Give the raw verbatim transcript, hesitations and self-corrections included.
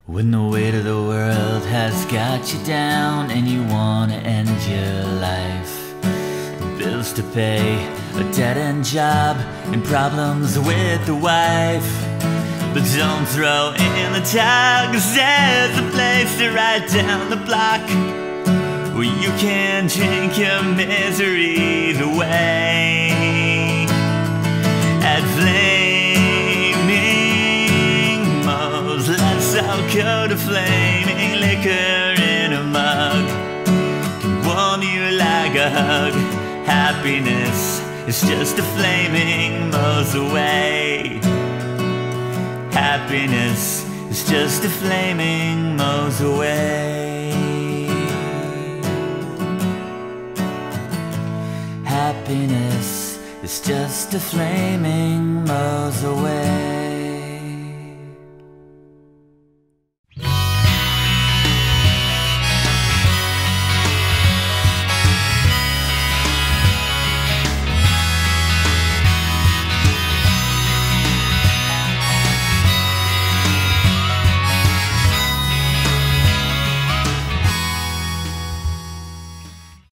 When the weight of the world has got you down and you wanna end your life, bills to pay, a dead-end job, and problems with the wife. But don't throw in the towel, 'cause there's a place right down the block where you can drink your miseries away. At Flaming Moe's, let's all go to flaming liquor in a mug. Can warm you like a hug. Happiness is just a flaming Moe's away. Happiness is just a flaming Moe's away. Happiness is just a flaming Moe's away.